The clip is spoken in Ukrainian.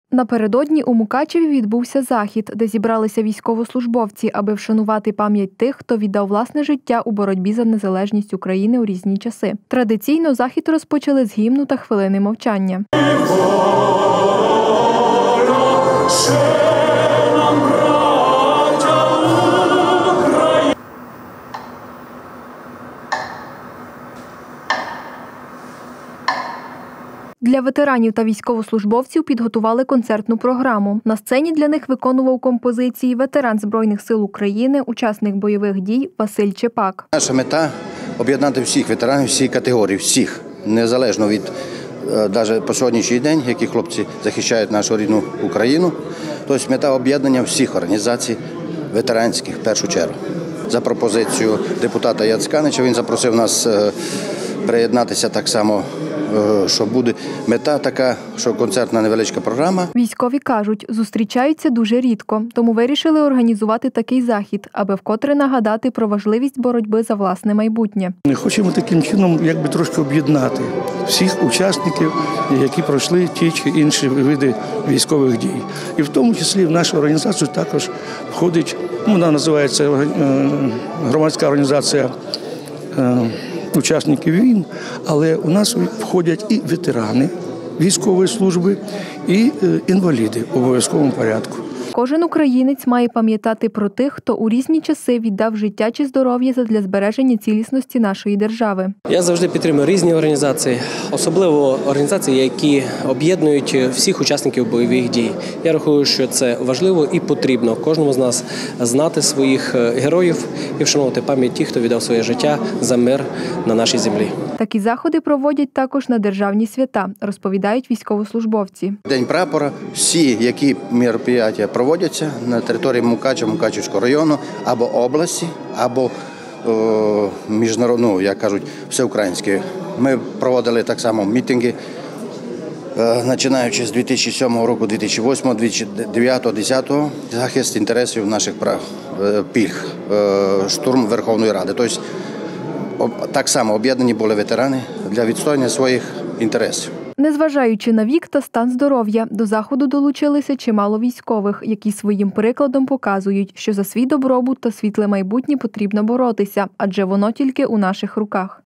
Напередодні у Мукачеві відбувся захід, де зібралися військовослужбовці, аби вшанувати пам'ять тих, хто віддав власне життя у боротьбі за незалежність України у різні часи. Традиційно захід розпочали з гімну та хвилини мовчання. Для ветеранів та військовослужбовців підготували концертну програму. На сцені для них виконував композиції ветеран Збройних сил України, учасник бойових дій Василь Чепак. Наша мета – об'єднати всіх ветеранів, всі категорії, всіх, незалежно від, навіть по сьогоднішній день, які хлопці захищають нашу рідну Україну. Тобто мета об'єднання всіх організацій ветеранських в першу чергу. За пропозицією депутата Яцканича він запросив нас приєднатися так само, що буде мета така, що концертна невеличка програма. Військові кажуть, зустрічаються дуже рідко, тому вирішили організувати такий захід, аби вкотре нагадати про важливість боротьби за власне майбутнє. Ми хочемо таким чином трошки об'єднати всіх учасників, які пройшли ті чи інші види військових дій. І в тому числі в нашу організацію також входить, вона називається громадська організація учасників війн, але у нас входять і ветерани військової служби, і інваліди в обов'язковому порядку. Кожен українець має пам'ятати про тих, хто у різні часи віддав життя чи здоров'я задля збереження цілісності нашої держави. Я завжди підтримую різні організації, особливо організації, які об'єднують всіх учасників бойових дій. Я рахую, що це важливо і потрібно кожному з нас знати своїх героїв і вшановувати пам'ять тих, хто віддав своє життя за мир на нашій землі. Такі заходи проводять також на державні свята, розповідають військовослужбовці. День прапора, всі, які мероприятия проводяться на території Мукачева, Мукачевського району, або області, або міжнародного, як кажуть, всеукраїнські. Ми проводили так само мітинги, починаючи з 2007 року, 2008, 2009, 2010, захист інтересів наших прав, пільг, штурм Верховної Ради. Тобто, так само об'єднані були ветерани для відстоювання своїх інтересів. Незважаючи на вік та стан здоров'я, до заходу долучилися чимало військових, які своїм прикладом показують, що за свій добробут та світле майбутнє потрібно боротися, адже воно тільки у наших руках.